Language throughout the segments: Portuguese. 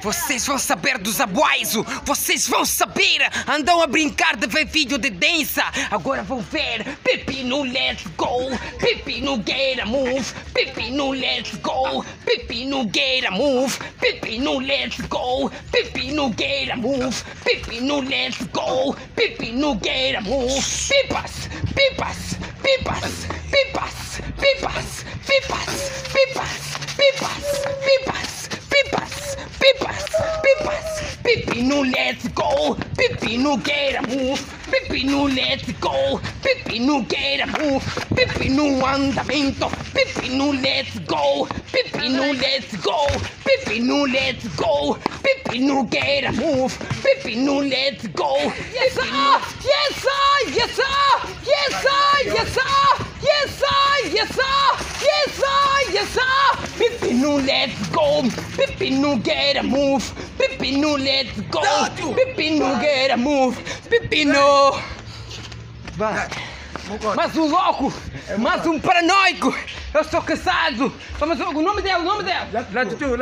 Vocês vão saber dos abuaizo, vocês vão saber. Andam a brincar de ver vídeo de dança. Agora vão ver. Pepino, let's go. Pepino, get a move. Pepino, let's go. Pepino, get a move. Pepino, let's go. Pepino, get a move. Pepino, let's go. Pepino, get a move. Pipas, pipas, pipas, pipas, pipas, pipas, pipas, pipas, pipas, pipas, pipas, pipas. Pepino, let's go. Pepino, get a move. Pepino, let's go. Pepino, get a move. Pepino, andamento. Pepino, let's go. Pepino, let's go. Pepino, let's go. Pepino, get a move. Pepino, let's go. Yes sir, yes sir, yes sir, yes sir, yes sir, yes sir, yes sir, yes sir, yes sir. Pepino, let's go. Pepino, get a move. Pepino, let's go. Pepino, get a move. Pepino. Vai. Mais um louco, mais um paranoico. Eu sou cansado. Vamos, o nome dela, o nome dela. Latutu,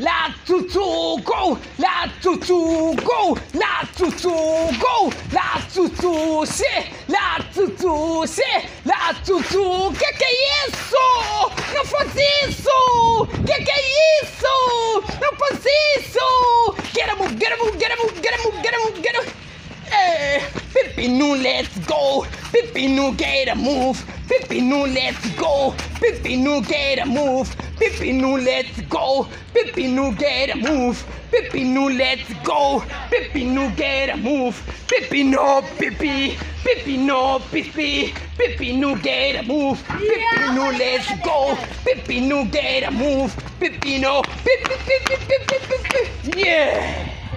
go. Latutu, go. Latutu, go. Latutu, se. Latutu, se. Latutu. Que é isso? Não faz isso. Que é isso? Não faz isso. Get a move, get a move, get a move, get a move, get a move, get a move. Pepino, let's go. Pepino, get a move. Pepino, let's go. Pepino, get a move. Pepino, let's go. Pepino, get a move. Pepino, let's go. Pepino, get a move. Pepino, pipi. Pepino, pipi. Pepino, get a move. Pepino, let's go. Pepino, get a move. Pepino, pipi, pipi, pipi, pipi. Yeah.